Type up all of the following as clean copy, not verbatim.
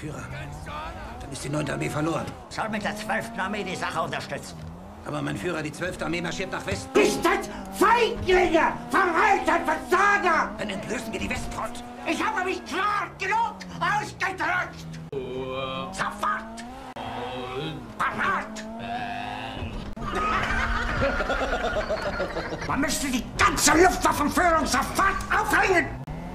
Führer, dann ist die 9. Armee verloren. Soll mit der 12. Armee die Sache unterstützen. Aber mein Führer, die 12. Armee marschiert nach Westen. Richtet Feiglinge! Verreiter Versager! Dann entblößen wir die Westfront. Ich habe mich klar genug ausgedrückt! Sofort! Parat! Man müsste die ganze Luftwaffenführung sofort aufhängen!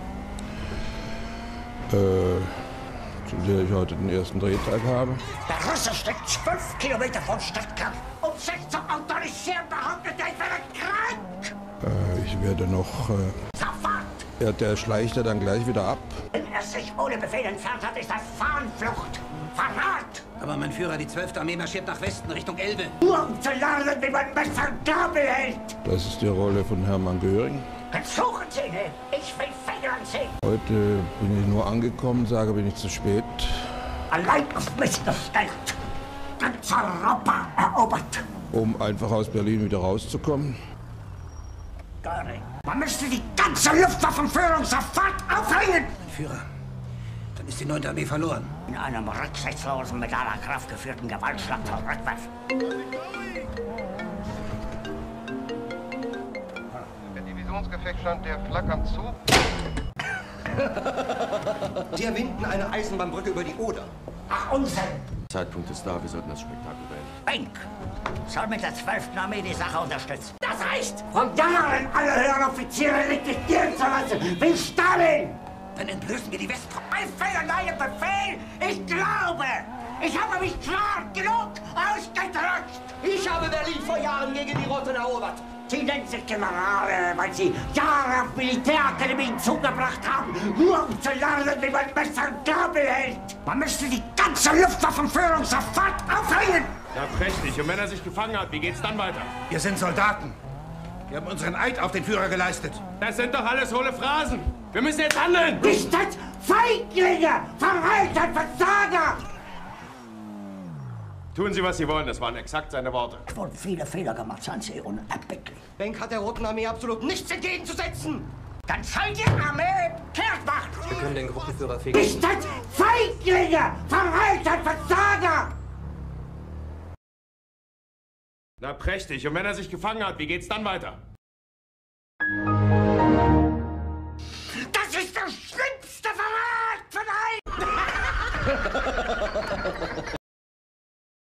Zu der ich heute den ersten Drehtag habe. Der Russe steckt 12 Kilometer von Stuttgart. Um sich zu autorisieren, behauptet er, ich wäre krank! Ich werde noch... Sofort! Der schleicht ja dann gleich wieder ab. Wenn er sich ohne Befehl entfernt hat, ist das Fahnenflucht. Verrat! Aber mein Führer, die 12. Armee marschiert nach Westen, Richtung Elbe. Nur um zu lernen, wie man Messer und Gabel hält. Das ist die Rolle von Hermann Göring. Suchen Sie ihn! Ich will Federn sehen! Heute bin ich nur angekommen, sage, bin ich zu spät. Allein auf mich gestellt. Ganz Europa erobert. Um einfach aus Berlin wieder rauszukommen. Göring. Man müsste die ganze Luftwaffenführung sofort aufhängen! Führer, dann ist die 9. Armee verloren. In einem rücksichtslosen, mit aller Kraft geführten Gewaltschlag zurückwerfen. Der Divisionsgefechtsstand der flackern zu. Sie erwinden eine Eisenbahnbrücke über die Oder. Ach, Unsinn! Zeitpunkt ist da, wir sollten das Spektakel beenden. Bink! Soll mit der 12. Armee die Sache unterstützen. Das reicht! Von Jahren alle höheren Offiziere liquidieren zu lassen, wie Stalin! Dann entblößen wir die Westfront. Befehl und einen Befehl! Ich glaube! Ich habe mich klar genug ausgedrückt! Ich habe Berlin vor Jahren gegen die Roten erobert. Sie nennen sich Generale, weil Sie Jahre auf Militärakademien zugebracht haben, nur um zu lernen, wie man Messer und Gabel hält. Man müsste die ganze Luftwaffenführung sofort aufhängen! Ja, prächtig. Und wenn er sich gefangen hat, wie geht's dann weiter? Wir sind Soldaten. Wir haben unseren Eid auf den Führer geleistet. Das sind doch alles hohle Phrasen. Wir müssen jetzt handeln. Richtet Feiglinge! Verreiter Versager! Tun Sie, was Sie wollen. Das waren exakt seine Worte. Es wurden viele Fehler gemacht, seien Sie unerbittlich. Benck hat der Roten Armee absolut nichts entgegenzusetzen. Dann soll die Armee kehrt machen! Wir können den Gruppenführer fegen. Richtet Feiglinge! Verreiter Versager! Na, prächtig. Und wenn er sich gefangen hat, wie geht's dann weiter? Das ist der schlimmste Verrat von allen!